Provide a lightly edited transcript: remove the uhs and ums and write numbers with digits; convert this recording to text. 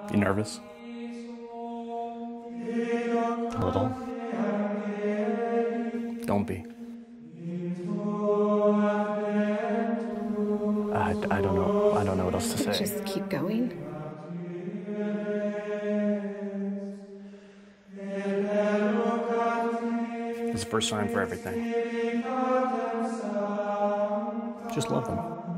You nervous? A little. Don't be. I don't know. I don't know what else to say. Just keep going. It's the first time for everything. Just love them.